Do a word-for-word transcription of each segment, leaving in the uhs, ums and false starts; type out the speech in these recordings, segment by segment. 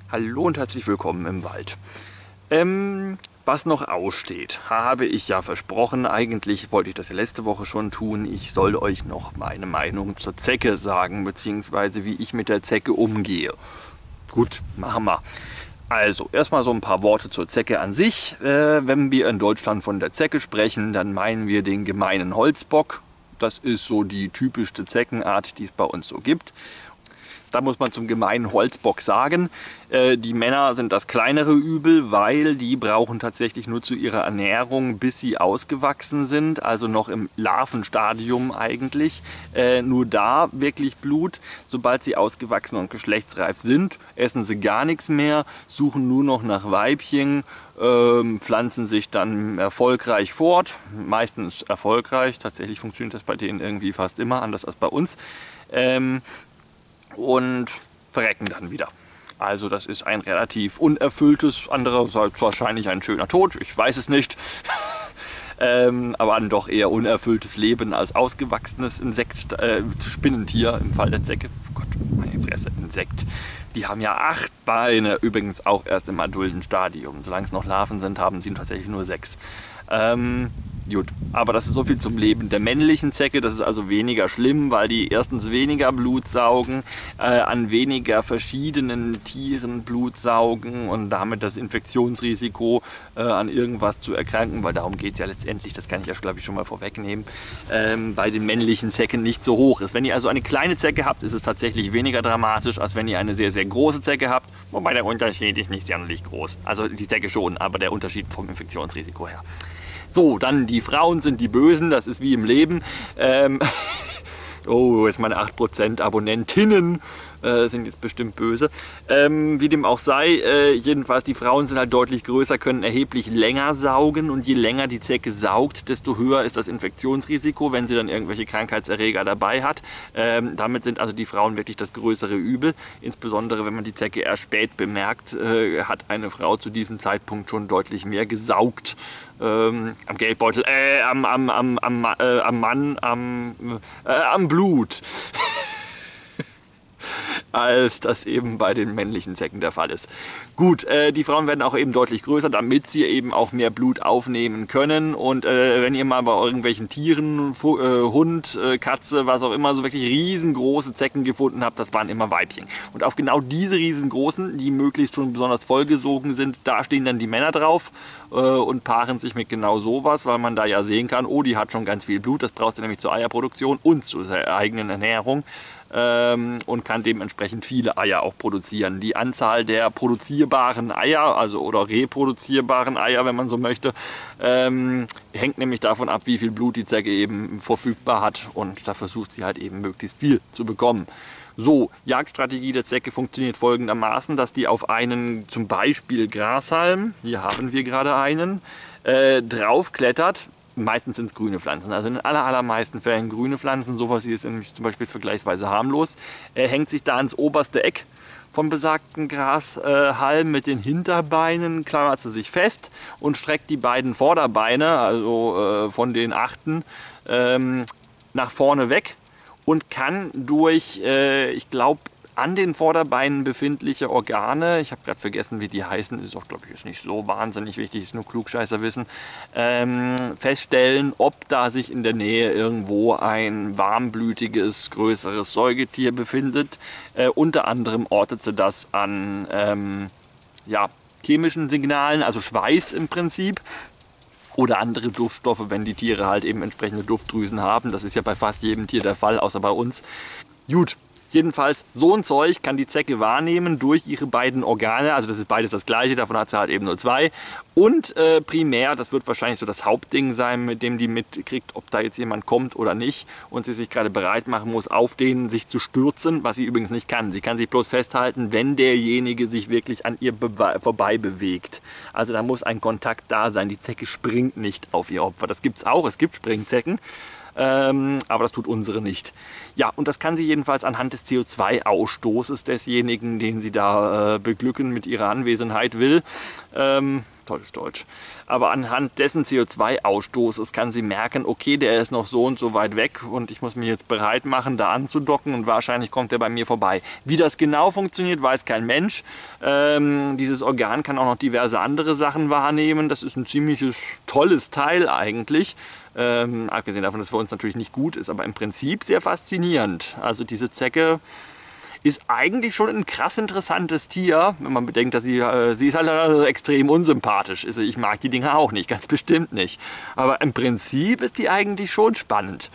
Hallo und herzlich willkommen im Wald. Ähm, was noch aussteht, habe ich ja versprochen. Eigentlich wollte ich das ja letzte Woche schon tun. Ich soll euch noch meine Meinung zur Zecke sagen, beziehungsweise wie ich mit der Zecke umgehe. Gut, machen wir. Also, erstmal so ein paar Worte zur Zecke an sich. Äh, wenn wir in Deutschland von der Zecke sprechen, dann meinen wir den gemeinen Holzbock. Das ist so die typischste Zeckenart, die es bei uns so gibt. Da muss man zum gemeinen Holzbock sagen, äh, die Männer sind das kleinere Übel, weil die brauchen tatsächlich nur zu ihrer Ernährung, bis sie ausgewachsen sind, also noch im Larvenstadium eigentlich. Äh, nur da wirklich Blut. Sobald sie ausgewachsen und geschlechtsreif sind, essen sie gar nichts mehr, suchen nur noch nach Weibchen, äh, pflanzen sich dann erfolgreich fort, meistens erfolgreich. Tatsächlich funktioniert das bei denen irgendwie fast immer, anders als bei uns. Ähm, und verrecken dann wieder. Also das ist ein relativ unerfülltes, andererseits wahrscheinlich ein schöner Tod, ich weiß es nicht. ähm, aber ein doch eher unerfülltes Leben als ausgewachsenes Insekt, äh, Spinnentier im Fall der Zecke. Oh Gott, meine Fresse, Insekt. Die haben ja acht Beine, übrigens auch erst im adulten Stadium. Solange es noch Larven sind, haben sie tatsächlich nur sechs. Ähm, Gut, aber das ist so viel zum Leben der männlichen Zecke, das ist also weniger schlimm, weil die erstens weniger Blut saugen, äh, an weniger verschiedenen Tieren Blut saugen und damit das Infektionsrisiko äh, an irgendwas zu erkranken, weil darum geht es ja letztendlich, das kann ich ja glaube ich schon mal vorwegnehmen, ähm, bei den männlichen Zecken nicht so hoch ist. Wenn ihr also eine kleine Zecke habt, ist es tatsächlich weniger dramatisch, als wenn ihr eine sehr, sehr große Zecke habt, wobei der Unterschied ist nicht sonderlich groß. Also die Zecke schon, aber der Unterschied vom Infektionsrisiko her. So, dann die Frauen sind die Bösen, das ist wie im Leben. Ähm, oh, jetzt meine acht Prozent Abonnentinnen äh, sind jetzt bestimmt böse. Ähm, wie dem auch sei, äh, jedenfalls die Frauen sind halt deutlich größer, können erheblich länger saugen und je länger die Zecke saugt, desto höher ist das Infektionsrisiko, wenn sie dann irgendwelche Krankheitserreger dabei hat. Ähm, damit sind also die Frauen wirklich das größere Übel. Insbesondere wenn man die Zecke erst spät bemerkt, äh, hat eine Frau zu diesem Zeitpunkt schon deutlich mehr gesaugt. Ähm, am Geldbeutel, äh, am, am, am, am, äh, am Mann, am, äh, am Blut. Als das eben bei den männlichen Zecken der Fall ist. Gut, äh, die Frauen werden auch eben deutlich größer, damit sie eben auch mehr Blut aufnehmen können. Und äh, wenn ihr mal bei irgendwelchen Tieren, Fu äh, Hund, äh, Katze, was auch immer, so wirklich riesengroße Zecken gefunden habt, das waren immer Weibchen. Und auf genau diese riesengroßen, die möglichst schon besonders vollgesogen sind, da stehen dann die Männer drauf äh, und paaren sich mit genau sowas, weil man da ja sehen kann, oh, die hat schon ganz viel Blut, das braucht sie nämlich zur Eierproduktion und zur eigenen Ernährung. Ähm, und kann dementsprechend viele Eier auch produzieren. Die Anzahl der produzierbaren Eier, also oder reproduzierbaren Eier, wenn man so möchte, ähm, hängt nämlich davon ab, wie viel Blut die Zecke eben verfügbar hat, und da versucht sie halt eben möglichst viel zu bekommen. So, Jagdstrategie der Zecke funktioniert folgendermaßen, dass die auf einen zum Beispiel Grashalm, hier haben wir gerade einen, äh, draufklettert. Meistens sind es grüne Pflanzen, also in den aller, allermeisten Fällen grüne Pflanzen, sowas hier ist nämlich zum Beispiel vergleichsweise harmlos. Er hängt sich da ans oberste Eck vom besagten Grashalm äh, mit den Hinterbeinen, klammert sie sich fest und streckt die beiden Vorderbeine, also äh, von den achten, ähm, nach vorne weg und kann durch, äh, ich glaube, an den Vorderbeinen befindliche Organe, ich habe gerade vergessen, wie die heißen, ist auch, glaube ich, ist nicht so wahnsinnig wichtig, ist nur Klugscheißer wissen, ähm, feststellen, ob da sich in der Nähe irgendwo ein warmblütiges, größeres Säugetier befindet. Äh, unter anderem ortet sie das an ähm, ja, chemischen Signalen, also Schweiß im Prinzip. Oder andere Duftstoffe, wenn die Tiere halt eben entsprechende Duftdrüsen haben. Das ist ja bei fast jedem Tier der Fall, außer bei uns. Gut. Jedenfalls, so ein Zeug kann die Zecke wahrnehmen durch ihre beiden Organe, also das ist beides das gleiche, davon hat sie halt eben nur zwei. Und äh, primär, das wird wahrscheinlich so das Hauptding sein, mit dem die mitkriegt, ob da jetzt jemand kommt oder nicht und sie sich gerade bereit machen muss, auf den sich zu stürzen, was sie übrigens nicht kann. Sie kann sich bloß festhalten, wenn derjenige sich wirklich an ihr vorbei bewegt. Also da muss ein Kontakt da sein, die Zecke springt nicht auf ihr Opfer. Das gibt es auch, es gibt Springzecken. Ähm, aber das tut unsere nicht. Ja, und das kann sie jedenfalls anhand des C O zwei Ausstoßes desjenigen, den sie da äh, beglücken mit ihrer Anwesenheit will. Ähm, tolles Deutsch. Aber anhand dessen C O zwei Ausstoßes kann sie merken, okay, der ist noch so und so weit weg und ich muss mich jetzt bereit machen, da anzudocken und wahrscheinlich kommt der bei mir vorbei. Wie das genau funktioniert, weiß kein Mensch. Ähm, dieses Organ kann auch noch diverse andere Sachen wahrnehmen. Das ist ein ziemliches tolles Teil eigentlich. Ähm, abgesehen davon, dass es für uns natürlich nicht gut ist, aber im Prinzip sehr faszinierend. Also diese Zecke ist eigentlich schon ein krass interessantes Tier, wenn man bedenkt, dass sie, äh, sie ist halt äh, extrem unsympathisch. Also ich mag die Dinger auch nicht, ganz bestimmt nicht. Aber im Prinzip ist die eigentlich schon spannend.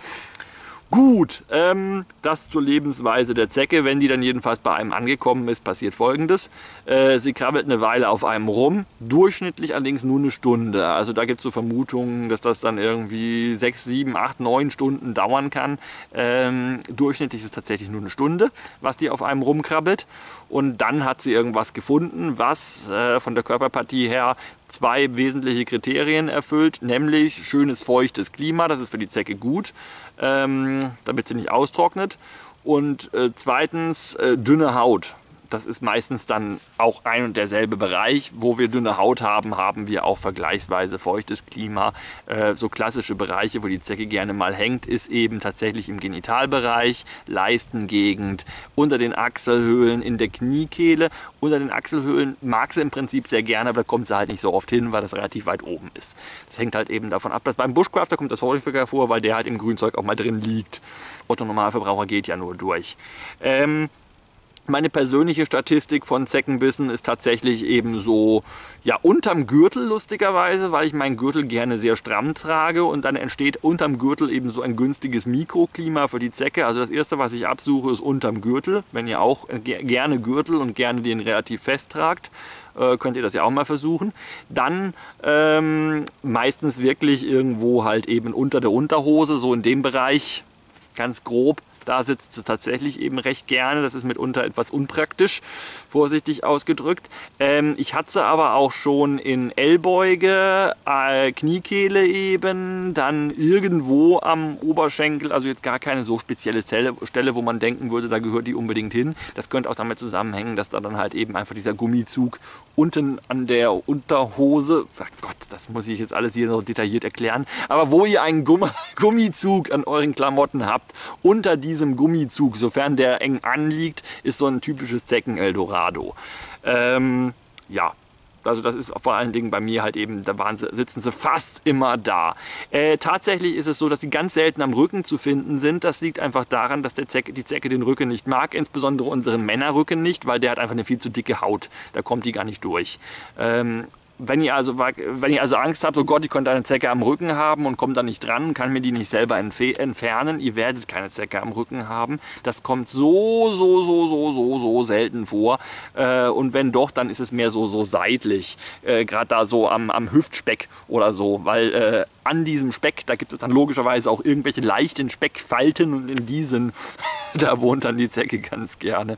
Gut, ähm, das zur Lebensweise der Zecke. Wenn die dann jedenfalls bei einem angekommen ist, passiert Folgendes. Äh, sie krabbelt eine Weile auf einem rum, durchschnittlich allerdings nur eine Stunde. Also da gibt es so Vermutungen, dass das dann irgendwie sechs, sieben, acht, neun Stunden dauern kann. Ähm, durchschnittlich ist es tatsächlich nur eine Stunde, was die auf einem rumkrabbelt. Und dann hat sie irgendwas gefunden, was äh, von der Körperpartie her zwei wesentliche Kriterien erfüllt, nämlich schönes, feuchtes Klima, das ist für die Zecke gut, ähm, damit sie nicht austrocknet. Und äh, zweitens äh, dünne Haut. Das ist meistens dann auch ein und derselbe Bereich. Wo wir dünne Haut haben, haben wir auch vergleichsweise feuchtes Klima. Äh, so klassische Bereiche, wo die Zecke gerne mal hängt, ist eben tatsächlich im Genitalbereich, Leistengegend, unter den Achselhöhlen, in der Kniekehle. Unter den Achselhöhlen mag sie im Prinzip sehr gerne, aber da kommt sie halt nicht so oft hin, weil das relativ weit oben ist. Das hängt halt eben davon ab, dass beim Bushcrafter kommt das häufiger vor, weil der halt im Grünzeug auch mal drin liegt. Otto Normalverbraucher geht ja nur durch. Ähm, Meine persönliche Statistik von Zeckenbissen ist tatsächlich eben so, ja, unterm Gürtel lustigerweise, weil ich meinen Gürtel gerne sehr stramm trage und dann entsteht unterm Gürtel eben so ein günstiges Mikroklima für die Zecke. Also das erste, was ich absuche, ist unterm Gürtel. Wenn ihr auch gerne Gürtel und gerne den relativ fest tragt, könnt ihr das ja auch mal versuchen. Dann ähm, meistens wirklich irgendwo halt eben unter der Unterhose, so in dem Bereich, ganz grob. Da sitzt sie tatsächlich eben recht gerne. Das ist mitunter etwas unpraktisch, vorsichtig ausgedrückt. Ähm, ich hatte sie aber auch schon in Ellbeuge, äh, Kniekehle eben, dann irgendwo am Oberschenkel. Also jetzt gar keine so spezielle Stelle, wo man denken würde, da gehört die unbedingt hin. Das könnte auch damit zusammenhängen, dass da dann halt eben einfach dieser Gummizug unten an der Unterhose, ach Gott, das muss ich jetzt alles hier so detailliert erklären, aber wo ihr einen Gumm Gummizug an euren Klamotten habt, unter diesem Gummizug, sofern der eng anliegt, ist so ein typisches Zecken-Eldorado. Ähm, ja, also das ist vor allen Dingen bei mir halt eben, da waren sie, sitzen sie fast immer da. Äh, tatsächlich ist es so, dass sie ganz selten am Rücken zu finden sind. Das liegt einfach daran, dass der Zecke, die Zecke den Rücken nicht mag, insbesondere unseren Männerrücken nicht, weil der hat einfach eine viel zu dicke Haut. Da kommt die gar nicht durch. Ähm, Wenn ihr, also, wenn ihr also Angst habt, oh Gott, ich könnte eine Zecke am Rücken haben und kommt da nicht dran, kann mir die nicht selber entfernen, ihr werdet keine Zecke am Rücken haben. Das kommt so, so, so, so, so, so selten vor. Äh, und wenn doch, dann ist es mehr so, so seitlich. Äh, Gerade da so am, am Hüftspeck oder so, weil äh, an diesem Speck, da gibt es dann logischerweise auch irgendwelche leichten Speckfalten und in diesen, da wohnt dann die Zecke ganz gerne.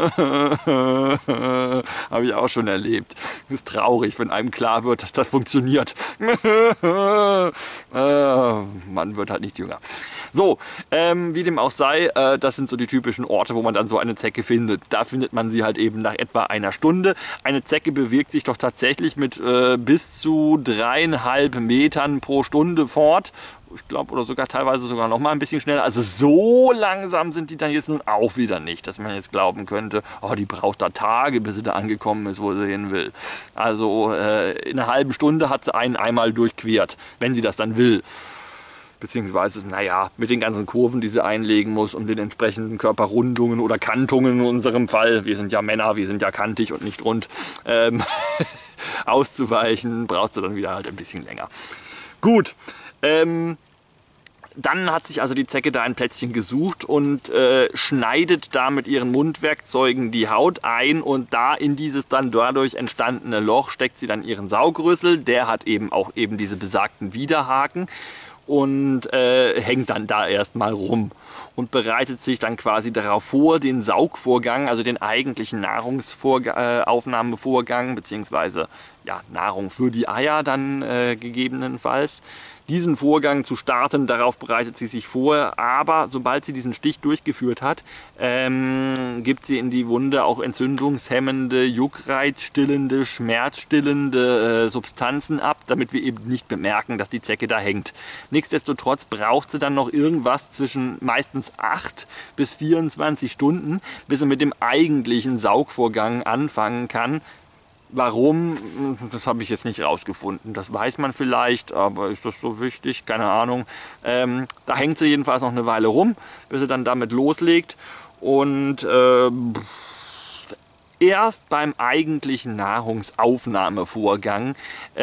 Habe ich auch schon erlebt. Ist traurig, wenn einem klar wird, dass das funktioniert. äh, man wird halt nicht jünger. So, ähm, wie dem auch sei, äh, das sind so die typischen Orte, wo man dann so eine Zecke findet. Da findet man sie halt eben nach etwa einer Stunde. Eine Zecke bewegt sich doch tatsächlich mit äh, bis zu dreieinhalb Metern pro Stunde fort. Ich glaube, oder sogar teilweise sogar noch mal ein bisschen schneller. Also so langsam sind die dann jetzt nun auch wieder nicht, dass man jetzt glauben könnte, oh, die braucht da Tage, bis sie da angekommen ist, wo sie hin will. Also äh, in einer halben Stunde hat sie einen einmal durchquert, wenn sie das dann will. Beziehungsweise, naja, mit den ganzen Kurven, die sie einlegen muss und den entsprechenden Körperrundungen oder Kantungen in unserem Fall, wir sind ja Männer, wir sind ja kantig und nicht rund, ähm, auszuweichen, braucht sie dann wieder halt ein bisschen länger. Gut, ähm, dann hat sich also die Zecke da ein Plätzchen gesucht und äh, schneidet da mit ihren Mundwerkzeugen die Haut ein und da in dieses dann dadurch entstandene Loch steckt sie dann ihren Saugrüssel. Der hat eben auch eben diese besagten Widerhaken und äh, hängt dann da erstmal rum und bereitet sich dann quasi darauf vor, den Saugvorgang, also den eigentlichen Nahrungsaufnahmevorgang, beziehungsweise ja, Nahrung für die Eier dann äh, gegebenenfalls, diesen Vorgang zu starten. Darauf bereitet sie sich vor, aber sobald sie diesen Stich durchgeführt hat, ähm, gibt sie in die Wunde auch entzündungshemmende, juckreizstillende, schmerzstillende äh, Substanzen ab, damit wir eben nicht bemerken, dass die Zecke da hängt. Nichtsdestotrotz braucht sie dann noch irgendwas zwischen meistens acht bis vierundzwanzig Stunden, bis sie mit dem eigentlichen Saugvorgang anfangen kann. Warum? Das habe ich jetzt nicht rausgefunden. Das weiß man vielleicht, aber ist das so wichtig? Keine Ahnung. Ähm, da hängt sie jedenfalls noch eine Weile rum, bis sie dann damit loslegt. Und äh, erst beim eigentlichen Nahrungsaufnahmevorgang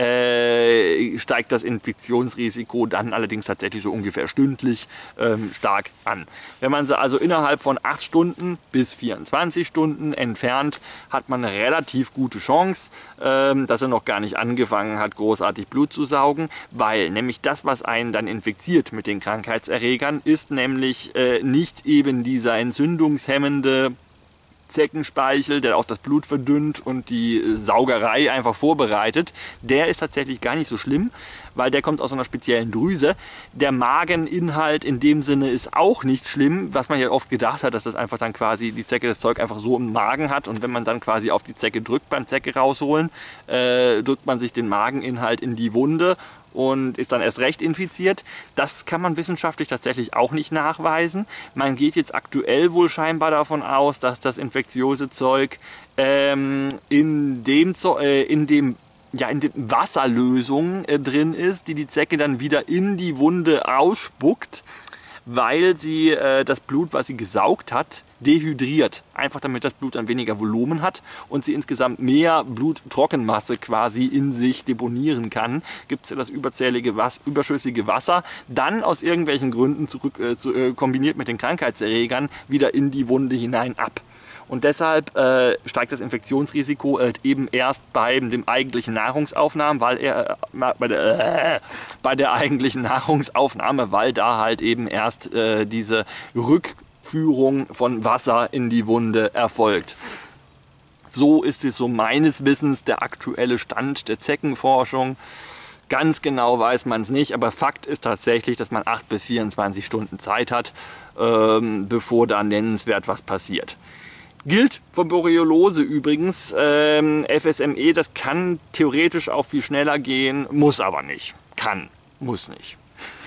äh, steigt das Infektionsrisiko dann allerdings tatsächlich so ungefähr stündlich ähm, stark an. Wenn man sie also innerhalb von acht Stunden bis vierundzwanzig Stunden entfernt, hat man eine relativ gute Chance, ähm, dass er noch gar nicht angefangen hat, großartig Blut zu saugen, weil nämlich das, was einen dann infiziert mit den Krankheitserregern, ist nämlich äh, nicht eben dieser entzündungshemmende Zeckenspeichel, der auch das Blut verdünnt und die Saugerei einfach vorbereitet. Der ist tatsächlich gar nicht so schlimm, weil der kommt aus einer speziellen Drüse. Der Mageninhalt in dem Sinne ist auch nicht schlimm, was man ja oft gedacht hat, dass das einfach dann quasi die Zecke das Zeug einfach so im Magen hat und wenn man dann quasi auf die Zecke drückt beim Zecke rausholen, äh, drückt man sich den Mageninhalt in die Wunde und ist dann erst recht infiziert. Das kann man wissenschaftlich tatsächlich auch nicht nachweisen. Man geht jetzt aktuell wohl scheinbar davon aus, dass das infektiöse Zeug ähm, in dem, äh, in dem ja, in den Wasserlösungen äh, drin ist, die die Zecke dann wieder in die Wunde ausspuckt, weil sie äh, das Blut, was sie gesaugt hat, dehydriert. Einfach damit das Blut dann weniger Volumen hat und sie insgesamt mehr Bluttrockenmasse quasi in sich deponieren kann. Gibt es ja das überzählige, Was überschüssige Wasser, dann aus irgendwelchen Gründen zurück, äh, zu, äh, kombiniert mit den Krankheitserregern wieder in die Wunde hinein ab. Und deshalb äh, steigt das Infektionsrisiko halt eben erst bei dem eigentlichen Nahrungsaufnahme, weil er äh, bei, der, äh, bei der eigentlichen Nahrungsaufnahme, weil da halt eben erst äh, diese Rückführung von Wasser in die Wunde erfolgt. So ist es so meines Wissens der aktuelle Stand der Zeckenforschung. Ganz genau weiß man es nicht, aber Fakt ist tatsächlich, dass man acht bis vierundzwanzig Stunden Zeit hat, ähm, bevor da nennenswert was passiert. Gilt für Borreliose übrigens, ähm, F S M E, das kann theoretisch auch viel schneller gehen, muss aber nicht. Kann, muss nicht.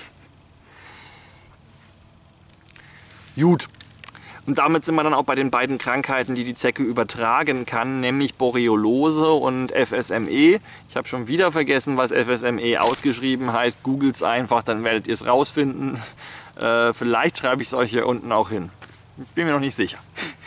Gut. Und damit sind wir dann auch bei den beiden Krankheiten, die die Zecke übertragen kann, nämlich Borreliose und F S M E. Ich habe schon wieder vergessen, was F S M E ausgeschrieben heißt. Googelt es einfach, dann werdet ihr es rausfinden. Äh, vielleicht schreibe ich es euch hier unten auch hin. Ich bin mir noch nicht sicher.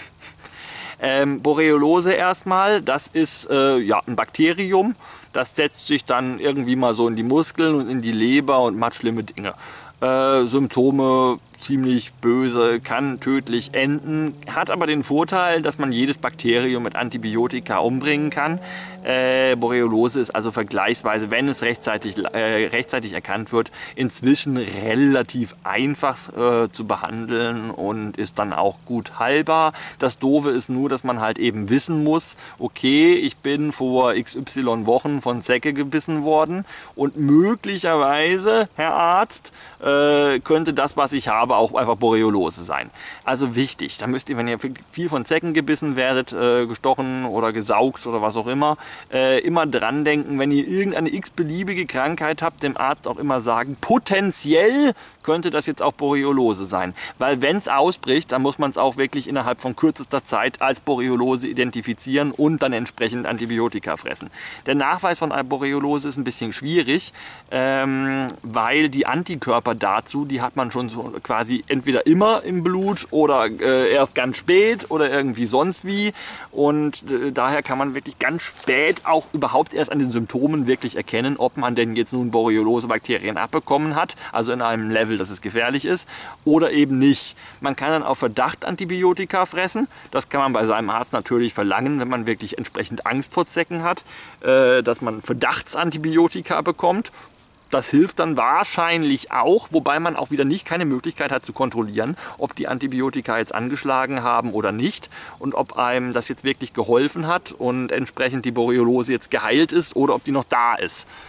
Ähm, Borreliose erstmal, das ist äh, ja, ein Bakterium, das setzt sich dann irgendwie mal so in die Muskeln und in die Leber und macht schlimme Dinge. Äh, Symptome ziemlich böse, kann tödlich enden, hat aber den Vorteil, dass man jedes Bakterium mit Antibiotika umbringen kann. Äh, Borreliose ist also vergleichsweise, wenn es rechtzeitig, äh, rechtzeitig erkannt wird, inzwischen relativ einfach äh, zu behandeln und ist dann auch gut heilbar. Das Doofe ist nur, dass man halt eben wissen muss, okay, ich bin vor x y Wochen von Zecke gebissen worden und möglicherweise, Herr Arzt, äh, könnte das, was ich habe, auch einfach Borreliose sein. Also wichtig, da müsst ihr, wenn ihr viel von Zecken gebissen werdet, äh, gestochen oder gesaugt oder was auch immer, äh, immer dran denken, wenn ihr irgendeine x-beliebige Krankheit habt, dem Arzt auch immer sagen, potenziell könnte das jetzt auch Borreliose sein. Weil wenn es ausbricht, dann muss man es auch wirklich innerhalb von kürzester Zeit als Borreliose identifizieren und dann entsprechend Antibiotika fressen. Der Nachweis von Borreliose ist ein bisschen schwierig, ähm, weil die Antikörper dazu, die hat man schon so quasi entweder immer im Blut oder äh, erst ganz spät oder irgendwie sonst wie. Und äh, daher kann man wirklich ganz spät auch überhaupt erst an den Symptomen wirklich erkennen, ob man denn jetzt nun Borreliose-Bakterien abbekommen hat, also in einem Level, dass es gefährlich ist, oder eben nicht. Man kann dann auf Verdacht Antibiotika fressen. Das kann man bei seinem Arzt natürlich verlangen, wenn man wirklich entsprechend Angst vor Zecken hat, äh, dass man Verdachtsantibiotika bekommt. Das hilft dann wahrscheinlich auch, wobei man auch wieder nicht keine Möglichkeit hat zu kontrollieren, ob die Antibiotika jetzt angeschlagen haben oder nicht und ob einem das jetzt wirklich geholfen hat und entsprechend die Borreliose jetzt geheilt ist oder ob die noch da ist.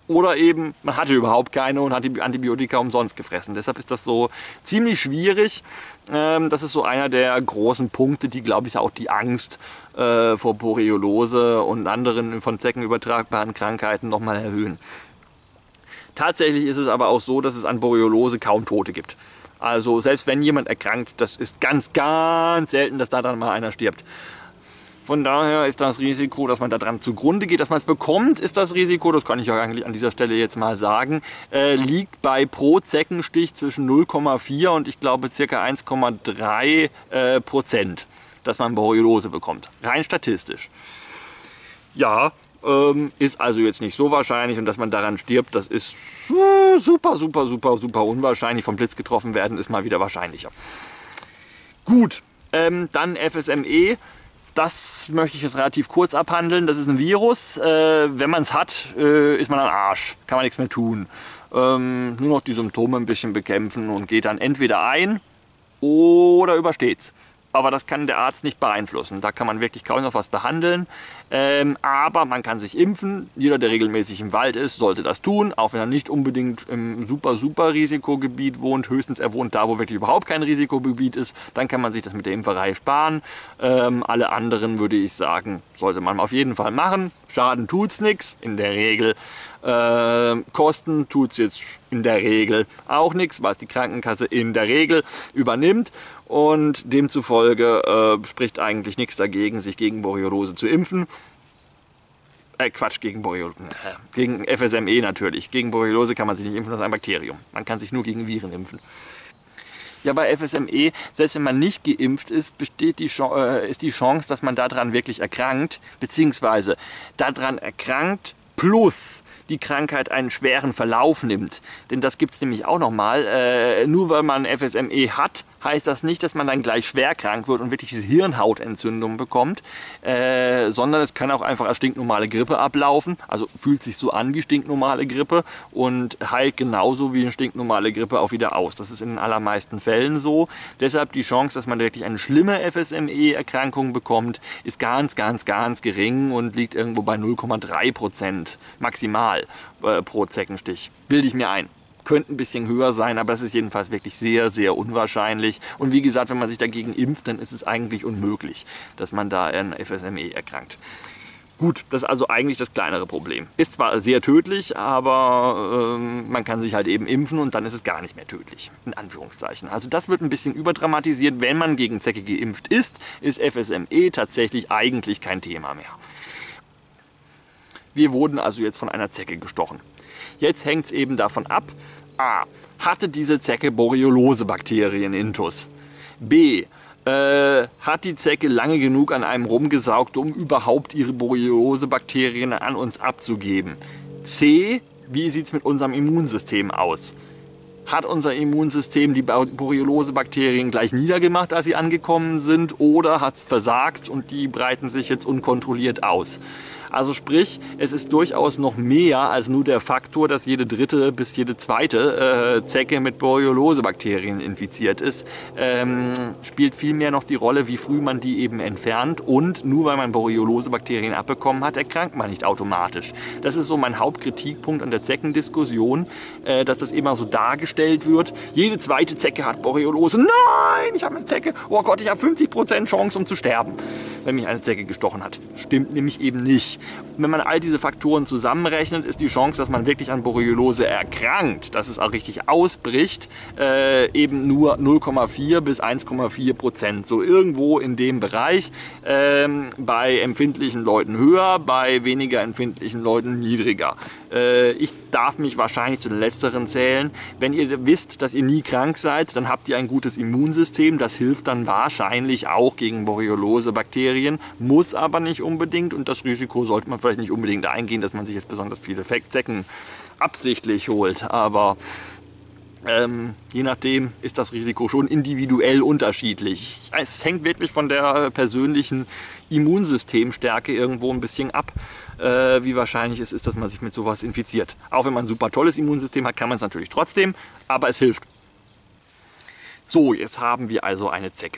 oder eben man hatte überhaupt keine und hat die Antibiotika umsonst gefressen. Deshalb ist das so ziemlich schwierig. Ähm, das ist so einer der großen Punkte, die, glaube ich, auch die Angst äh, vor Borreliose und anderen von Zecken übertragbaren Krankheiten nochmal erhöhen. Tatsächlich ist es aber auch so, dass es an Borreliose kaum Tote gibt. Also selbst wenn jemand erkrankt, das ist ganz, ganz selten, dass da dann mal einer stirbt. Von daher ist das Risiko, dass man daran zugrunde geht, dass man es bekommt, ist das Risiko, das kann ich ja eigentlich an dieser Stelle jetzt mal sagen, äh, liegt bei pro Zeckenstich zwischen null Komma vier und ich glaube ca. eins Komma drei äh, Prozent, dass man Borreliose bekommt. Rein statistisch. Ja, ähm, ist also jetzt nicht so wahrscheinlich und dass man daran stirbt, das ist äh, super, super, super, super unwahrscheinlich. Vom Blitz getroffen werden ist mal wieder wahrscheinlicher. Gut, ähm, dann F S M E. Das möchte ich jetzt relativ kurz abhandeln. Das ist ein Virus. Äh, wenn man es hat, äh, ist man am Arsch. Kann man nichts mehr tun. Ähm, nur noch die Symptome ein bisschen bekämpfen und geht dann entweder ein oder übersteht's. Aber das kann der Arzt nicht beeinflussen. Da kann man wirklich kaum noch was behandeln. Ähm, aber man kann sich impfen. Jeder, der regelmäßig im Wald ist, sollte das tun. Auch wenn er nicht unbedingt im super, super Risikogebiet wohnt. Höchstens er wohnt da, wo wirklich überhaupt kein Risikogebiet ist. Dann kann man sich das mit der Impferei sparen. Ähm, alle anderen, würde ich sagen, sollte man auf jeden Fall machen. Schaden tut's nichts, in der Regel. Äh, Kosten tut's jetzt in der Regel auch nichts, was die Krankenkasse in der Regel übernimmt. Und demzufolge äh, spricht eigentlich nichts dagegen, sich gegen Borreliose zu impfen. Äh, Quatsch, gegen Borreliose, äh, gegen F S M E natürlich. Gegen Borreliose kann man sich nicht impfen, das ist ein Bakterium. Man kann sich nur gegen Viren impfen. Ja, bei F S M E, selbst wenn man nicht geimpft ist, besteht die Chance, äh, ist die Chance, dass man daran wirklich erkrankt, beziehungsweise daran erkrankt plus die Krankheit einen schweren Verlauf nimmt. Denn das gibt es nämlich auch nochmal. Äh, nur weil man F S M E hat, heißt das nicht, dass man dann gleich schwer krank wird und wirklich diese Hirnhautentzündung bekommt, äh, sondern es kann auch einfach als stinknormale Grippe ablaufen. Also fühlt sich so an wie stinknormale Grippe und heilt genauso wie eine stinknormale Grippe auch wieder aus. Das ist in den allermeisten Fällen so. Deshalb die Chance, dass man wirklich eine schlimme F S M E-Erkrankung bekommt, ist ganz, ganz, ganz gering und liegt irgendwo bei null Komma drei Prozent maximal äh, pro Zeckenstich. Bilde ich mir ein. Könnte ein bisschen höher sein, aber das ist jedenfalls wirklich sehr, sehr unwahrscheinlich. Und wie gesagt, wenn man sich dagegen impft, dann ist es eigentlich unmöglich, dass man da an F S M E erkrankt. Gut, das ist also eigentlich das kleinere Problem. Ist zwar sehr tödlich, aber ähm, man kann sich halt eben impfen und dann ist es gar nicht mehr tödlich, in Anführungszeichen. Also das wird ein bisschen überdramatisiert. Wenn man gegen Zecke geimpft ist, ist F S M E tatsächlich eigentlich kein Thema mehr. Wir wurden also jetzt von einer Zecke gestochen. Jetzt hängt es eben davon ab, a. hatte diese Zecke Borreliose-Bakterien intus? B. Äh, hat die Zecke lange genug an einem rumgesaugt, um überhaupt ihre Borreliose-Bakterien an uns abzugeben? C. Wie sieht es mit unserem Immunsystem aus? Hat unser Immunsystem die Borreliose-Bakterien gleich niedergemacht, als sie angekommen sind, oder hat es versagt und die breiten sich jetzt unkontrolliert aus? Also sprich, es ist durchaus noch mehr als nur der Faktor, dass jede dritte bis jede zweite äh, Zecke mit Borreliose-Bakterien infiziert ist. Ähm, spielt vielmehr noch die Rolle, wie früh man die eben entfernt, und nur weil man Borreliose-Bakterien abbekommen hat, erkrankt man nicht automatisch. Das ist so mein Hauptkritikpunkt an der Zeckendiskussion, äh, dass das immer so dargestellt wird. Jede zweite Zecke hat Borreliose. Nein, ich habe eine Zecke. Oh Gott, ich habe fünfzig Prozent Chance, um zu sterben, wenn mich eine Zecke gestochen hat. Stimmt nämlich eben nicht. Wenn man all diese Faktoren zusammenrechnet, ist die Chance, dass man wirklich an Borreliose erkrankt, dass es auch richtig ausbricht, äh, eben nur null Komma vier bis eins Komma vier Prozent. So irgendwo in dem Bereich. Ähm, bei empfindlichen Leuten höher, bei weniger empfindlichen Leuten niedriger. Äh, ich darf mich wahrscheinlich zu den Letzteren zählen. Wenn ihr wisst, dass ihr nie krank seid, dann habt ihr ein gutes Immunsystem. Das hilft dann wahrscheinlich auch gegen Borreliose-Bakterien, muss aber nicht unbedingt, und das Risiko sollte man vielleicht nicht unbedingt eingehen, dass man sich jetzt besonders viele Zecken absichtlich holt. Aber ähm, je nachdem ist das Risiko schon individuell unterschiedlich. Es hängt wirklich von der persönlichen Immunsystemstärke irgendwo ein bisschen ab, äh, wie wahrscheinlich es ist, dass man sich mit sowas infiziert. Auch wenn man ein super tolles Immunsystem hat, kann man es natürlich trotzdem, aber es hilft. So, jetzt haben wir also eine Zecke.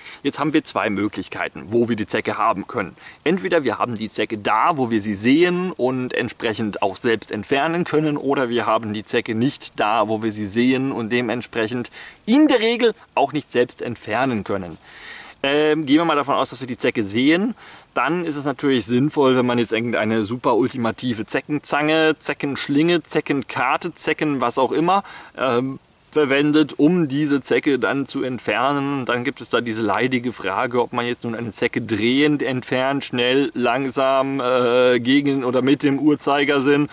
Jetzt haben wir zwei Möglichkeiten, wo wir die Zecke haben können. Entweder wir haben die Zecke da, wo wir sie sehen und entsprechend auch selbst entfernen können, oder wir haben die Zecke nicht da, wo wir sie sehen und dementsprechend in der Regel auch nicht selbst entfernen können. Ähm, gehen wir mal davon aus, dass wir die Zecke sehen. Dann ist es natürlich sinnvoll, wenn man jetzt irgendeine super ultimative Zeckenzange, Zeckenschlinge, Zeckenkarte, Zecken, was auch immer, ähm, verwendet, um diese Zecke dann zu entfernen. Dann gibt es da diese leidige Frage, ob man jetzt nun eine Zecke drehend entfernt, schnell, langsam, äh, gegen oder mit dem Uhrzeigersinn.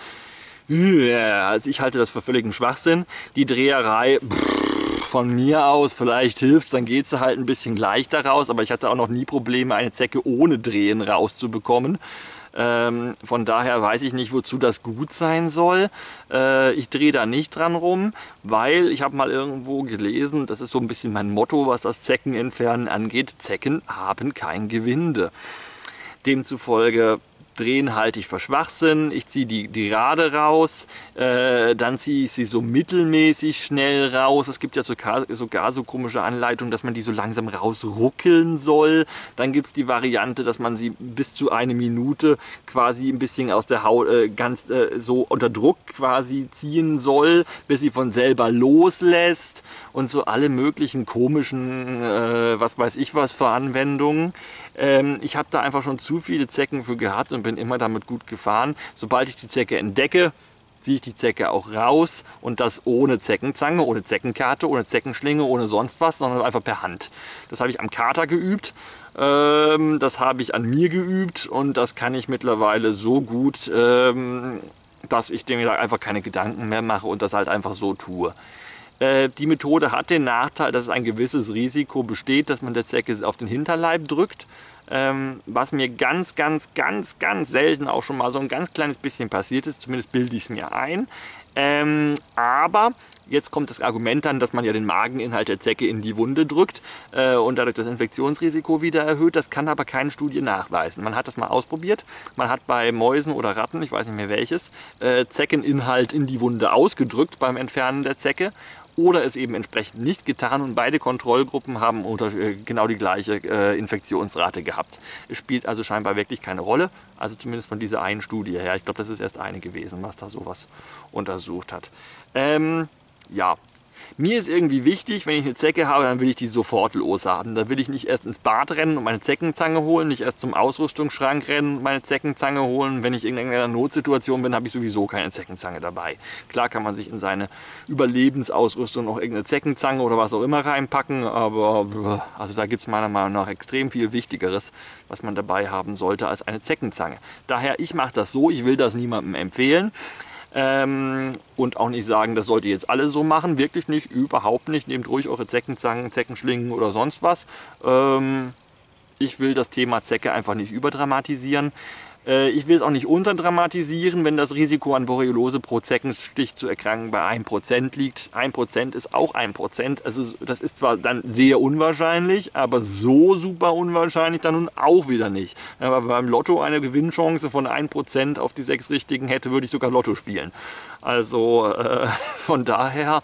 Ja, also ich halte das für völligen Schwachsinn. Die Dreherei, pff, von mir aus, vielleicht hilft, dann geht sie halt ein bisschen leichter raus, aber ich hatte auch noch nie Probleme, eine Zecke ohne Drehen rauszubekommen. Ähm, von daher weiß ich nicht, wozu das gut sein soll. Äh, ich drehe da nicht dran rum, weil ich habe mal irgendwo gelesen, das ist so ein bisschen mein Motto, was das Zeckenentfernen angeht: Zecken haben kein Gewinde. Demzufolge drehen halte ich für Schwachsinn. Ich ziehe die, die gerade raus, äh, dann ziehe ich sie so mittelmäßig schnell raus. Es gibt ja sogar, sogar so komische Anleitungen, dass man die so langsam rausruckeln soll. Dann gibt es die Variante, dass man sie bis zu eine Minute quasi ein bisschen aus der Haut äh, ganz äh, so unter Druck quasi ziehen soll, bis sie von selber loslässt und so alle möglichen komischen, äh, was weiß ich was für Anwendungen. Ähm, ich habe da einfach schon zu viele Zecken für gehabt und bin immer damit gut gefahren. Sobald ich die Zecke entdecke, ziehe ich die Zecke auch raus, und das ohne Zeckenzange, ohne Zeckenkarte, ohne Zeckenschlinge, ohne sonst was, sondern einfach per Hand. Das habe ich am Kater geübt, ähm, das habe ich an mir geübt, und das kann ich mittlerweile so gut, ähm, dass ich mir da einfach keine Gedanken mehr mache und das halt einfach so tue. Die Methode hat den Nachteil, dass ein gewisses Risiko besteht, dass man der Zecke auf den Hinterleib drückt, ähm, was mir ganz, ganz, ganz, ganz selten auch schon mal so ein ganz kleines bisschen passiert ist, zumindest bilde ich es mir ein. Ähm, aber jetzt kommt das Argument dann, dass man ja den Mageninhalt der Zecke in die Wunde drückt äh, und dadurch das Infektionsrisiko wieder erhöht. Das kann aber keine Studie nachweisen. Man hat das mal ausprobiert. Man hat bei Mäusen oder Ratten, ich weiß nicht mehr welches, äh, Zeckeninhalt in die Wunde ausgedrückt beim Entfernen der Zecke, oder es eben entsprechend nicht getan, und beide Kontrollgruppen haben unter, äh, genau die gleiche äh, Infektionsrate gehabt. Es spielt also scheinbar wirklich keine Rolle, also zumindest von dieser einen Studie her. Ich glaube, das ist erst eine gewesen, was da sowas untersucht hat. Ähm, ja. Mir ist irgendwie wichtig, wenn ich eine Zecke habe, dann will ich die sofort loshaben. Da will ich nicht erst ins Bad rennen und meine Zeckenzange holen, nicht erst zum Ausrüstungsschrank rennen und meine Zeckenzange holen. Wenn ich in irgendeiner Notsituation bin, habe ich sowieso keine Zeckenzange dabei. Klar kann man sich in seine Überlebensausrüstung noch irgendeine Zeckenzange oder was auch immer reinpacken, aber also da gibt es meiner Meinung nach extrem viel Wichtigeres, was man dabei haben sollte, als eine Zeckenzange. Daher, ich mache das so, ich will das niemandem empfehlen. Ähm, und auch nicht sagen, das sollt ihr jetzt alle so machen. Wirklich nicht, überhaupt nicht. Nehmt ruhig eure Zeckenzangen, Zeckenschlingen oder sonst was. Ähm, ich will das Thema Zecke einfach nicht überdramatisieren. Äh, ich will es auch nicht unterdramatisieren, wenn das Risiko an Borreliose pro Zeckenstich zu erkranken bei ein Prozent liegt. ein Prozent ist auch ein Prozent. Also das ist zwar dann sehr unwahrscheinlich, aber so super unwahrscheinlich dann nun auch wieder nicht. Wenn man beim Lotto eine Gewinnchance von ein Prozent auf die sechs Richtigen hätte, würde ich sogar Lotto spielen. Also äh, von daher,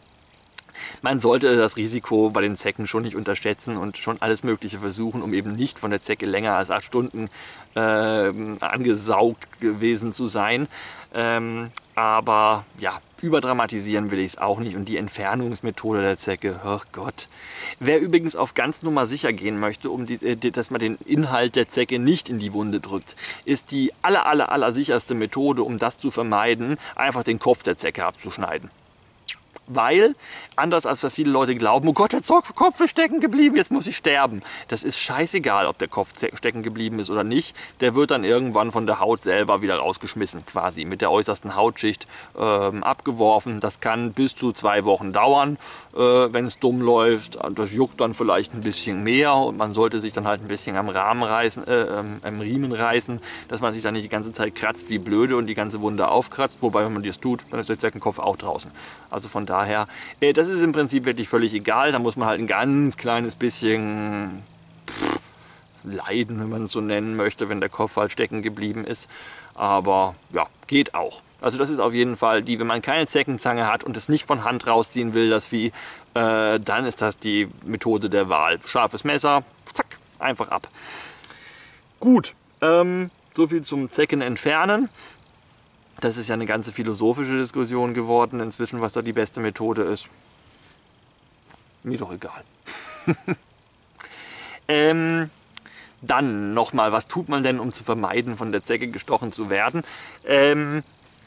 man sollte das Risiko bei den Zecken schon nicht unterschätzen und schon alles Mögliche versuchen, um eben nicht von der Zecke länger als acht Stunden äh, angesaugt gewesen zu sein. Ähm, aber ja, überdramatisieren will ich es auch nicht. Und die Entfernungsmethode der Zecke, oh Gott. Wer übrigens auf ganz Nummer sicher gehen möchte, um die, dass man den Inhalt der Zecke nicht in die Wunde drückt, ist die aller, aller, aller sicherste Methode, um das zu vermeiden, einfach den Kopf der Zecke abzuschneiden. Weil, anders als was viele Leute glauben, oh Gott, der Kopf ist stecken geblieben, jetzt muss ich sterben. Das ist scheißegal, ob der Kopf stecken geblieben ist oder nicht. Der wird dann irgendwann von der Haut selber wieder rausgeschmissen, quasi mit der äußersten Hautschicht ähm, abgeworfen. Das kann bis zu zwei Wochen dauern, äh, wenn es dumm läuft. Das juckt dann vielleicht ein bisschen mehr, und man sollte sich dann halt ein bisschen am Rahmen reißen, äh, am Riemen reißen, dass man sich dann nicht die ganze Zeit kratzt wie blöde und die ganze Wunde aufkratzt. Wobei, wenn man das tut, dann ist der Zeckenkopf auch draußen. Also von daher Daher, äh, das ist im Prinzip wirklich völlig egal. Da muss man halt ein ganz kleines bisschen, pff, leiden, wenn man es so nennen möchte, wenn der Kopf halt stecken geblieben ist. Aber ja, geht auch. Also das ist auf jeden Fall die, wenn man keine Zeckenzange hat und es nicht von Hand rausziehen will, das Vieh, äh, dann ist das die Methode der Wahl. Scharfes Messer, zack, einfach ab. Gut, ähm, so viel zum Zecken entfernen. Das ist ja eine ganze philosophische Diskussion geworden inzwischen, was da die beste Methode ist. Mir doch egal. ähm, dann nochmal, was tut man denn, um zu vermeiden, von der Zecke gestochen zu werden? Ähm,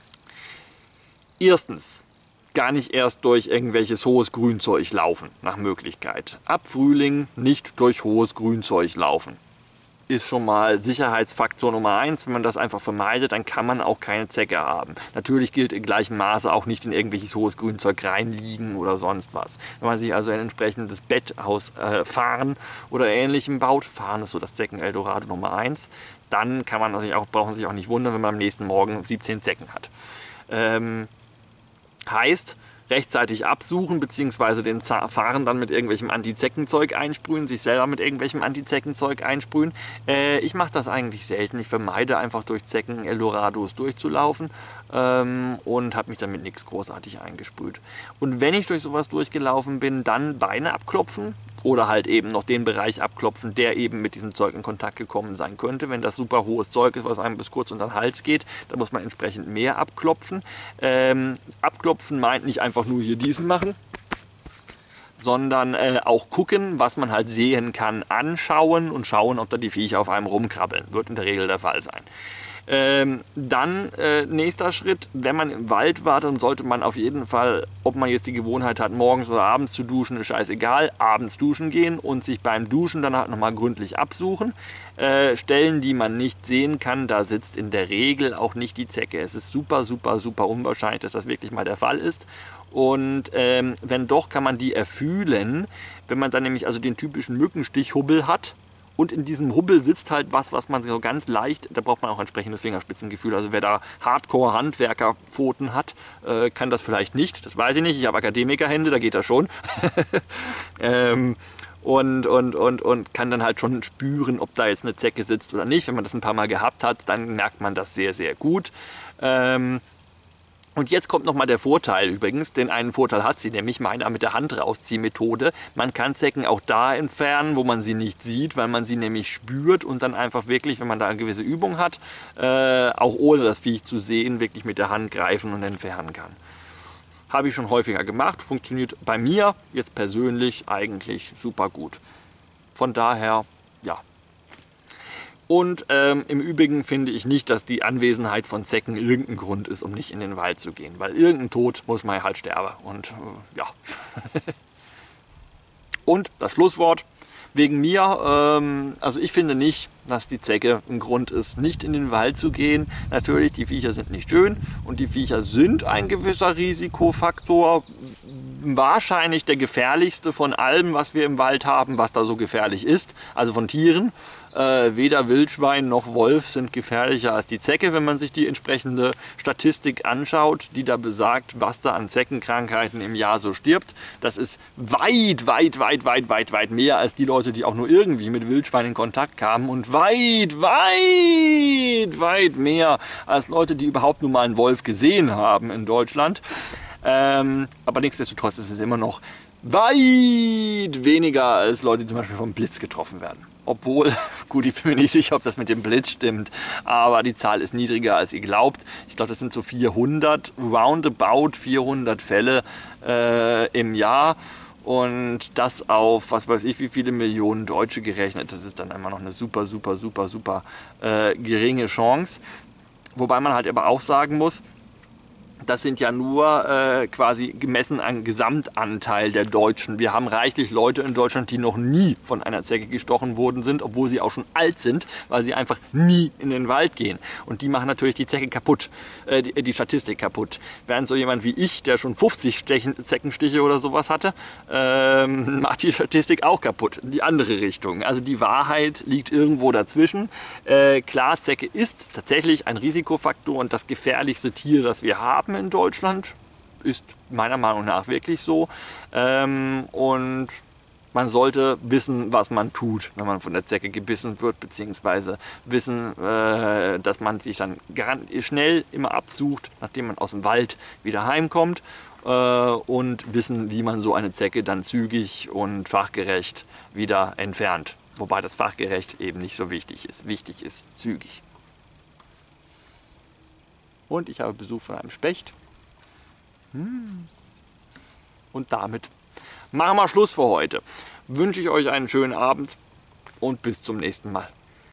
erstens, gar nicht erst durch irgendwelches hohes Grünzeug laufen, nach Möglichkeit. Ab Frühling nicht durch hohes Grünzeug laufen. Ist schon mal Sicherheitsfaktor Nummer eins. Wenn man das einfach vermeidet, dann kann man auch keine Zecke haben. Natürlich gilt in gleichem Maße auch nicht in irgendwelches hohes Grünzeug reinliegen oder sonst was. Wenn man sich also ein entsprechendes Bett aus äh, Farn oder Ähnlichem baut, Farn ist so das Zecken-Eldorado Nummer eins, dann kann man sich auch, braucht man sich auch nicht wundern, wenn man am nächsten Morgen siebzehn Zecken hat. Ähm, heißt, rechtzeitig absuchen bzw. den Farn dann mit irgendwelchem Antizeckenzeug einsprühen, sich selber mit irgendwelchem Antizeckenzeug einsprühen. Äh, ich mache das eigentlich selten. Ich vermeide einfach durch Zecken Eldorados durchzulaufen ähm, und habe mich damit nichts großartig eingesprüht. Und wenn ich durch sowas durchgelaufen bin, dann Beine abklopfen oder halt eben noch den Bereich abklopfen, der eben mit diesem Zeug in Kontakt gekommen sein könnte. Wenn das super hohes Zeug ist, was einem bis kurz unter den Hals geht, dann muss man entsprechend mehr abklopfen. Ähm, abklopfen meint nicht einfach nur hier diesen machen, sondern äh, auch gucken, was man halt sehen kann, anschauen und schauen, ob da die Viecher auf einem rumkrabbeln. Wird in der Regel der Fall sein. Ähm, dann äh, nächster Schritt, wenn man im Wald war, dann sollte man auf jeden Fall, ob man jetzt die Gewohnheit hat, morgens oder abends zu duschen, ist scheißegal, abends duschen gehen und sich beim Duschen dann halt nochmal gründlich absuchen. Äh, Stellen, die man nicht sehen kann, da sitzt in der Regel auch nicht die Zecke. Es ist super, super, super unwahrscheinlich, dass das wirklich mal der Fall ist. Und ähm, wenn doch, kann man die erfühlen, wenn man dann nämlich also den typischen Mückenstichhubbel hat. Und in diesem Hubbel sitzt halt was, was man so ganz leicht, da braucht man auch entsprechendes Fingerspitzengefühl. Also wer da Hardcore-Handwerkerpfoten hat, äh, kann das vielleicht nicht. Das weiß ich nicht. Ich habe Akademikerhände, da geht das schon. ähm, und, und, und, und kann dann halt schon spüren, ob da jetzt eine Zecke sitzt oder nicht. Wenn man das ein paar Mal gehabt hat, dann merkt man das sehr, sehr gut. Ähm, Und jetzt kommt nochmal der Vorteil übrigens, denn einen Vorteil hat sie, nämlich meiner mit der Hand rausziehmethode. Man kann Zecken auch da entfernen, wo man sie nicht sieht, weil man sie nämlich spürt und dann einfach wirklich, wenn man da eine gewisse Übung hat, äh, auch ohne das Viech zu sehen, wirklich mit der Hand greifen und entfernen kann. Habe ich schon häufiger gemacht, funktioniert bei mir jetzt persönlich eigentlich super gut. Von daher, ja. Und ähm, im Übrigen finde ich nicht, dass die Anwesenheit von Zecken irgendein Grund ist, um nicht in den Wald zu gehen. Weil irgendein Tod muss man halt sterben. Und äh, ja. Und das Schlusswort. Wegen mir, ähm, also ich finde nicht, dass die Zecke ein Grund ist, nicht in den Wald zu gehen. Natürlich, die Viecher sind nicht schön und die Viecher sind ein gewisser Risikofaktor. Wahrscheinlich der gefährlichste von allem, was wir im Wald haben, was da so gefährlich ist. Also von Tieren. Äh, weder Wildschwein noch Wolf sind gefährlicher als die Zecke, wenn man sich die entsprechende Statistik anschaut, die da besagt, was da an Zeckenkrankheiten im Jahr so stirbt. Das ist weit, weit, weit, weit, weit, weit mehr als die Leute, die auch nur irgendwie mit Wildschwein in Kontakt kamen und weit, weit, weit mehr als Leute, die überhaupt nur mal einen Wolf gesehen haben in Deutschland. Ähm, aber nichtsdestotrotz ist es immer noch weit weniger als Leute, die zum Beispiel vom Blitz getroffen werden. Obwohl, gut, ich bin mir nicht sicher, ob das mit dem Blitz stimmt, aber die Zahl ist niedriger, als ihr glaubt. Ich glaube, das sind so vierhundert, roundabout vierhundert Fälle äh, im Jahr. Und das auf, was weiß ich, wie viele Millionen Deutsche gerechnet. Das ist dann immer noch eine super, super, super, super äh, geringe Chance. Wobei man halt aber auch sagen muss, das sind ja nur äh, quasi gemessen an Gesamtanteil der Deutschen. Wir haben reichlich Leute in Deutschland, die noch nie von einer Zecke gestochen worden sind, obwohl sie auch schon alt sind, weil sie einfach nie in den Wald gehen. Und die machen natürlich die Zecke kaputt, äh, die, die Statistik kaputt. Während so jemand wie ich, der schon fünfzig Stechen, Zeckenstiche oder sowas hatte, ähm, macht die Statistik auch kaputt, in die andere Richtung. Also die Wahrheit liegt irgendwo dazwischen. Äh, klar, Zecke ist tatsächlich ein Risikofaktor und das gefährlichste Tier, das wir haben in Deutschland, ist meiner Meinung nach wirklich so. Ähm, und man sollte wissen, was man tut, wenn man von der Zecke gebissen wird, beziehungsweise wissen, äh, dass man sich dann schnell immer absucht, nachdem man aus dem Wald wieder heimkommt, äh, und wissen, wie man so eine Zecke dann zügig und fachgerecht wieder entfernt. Wobei das fachgerecht eben nicht so wichtig ist. Wichtig ist zügig. Und ich habe Besuch von einem Specht. Und damit machen wir Schluss für heute. Wünsche ich euch einen schönen Abend und bis zum nächsten Mal.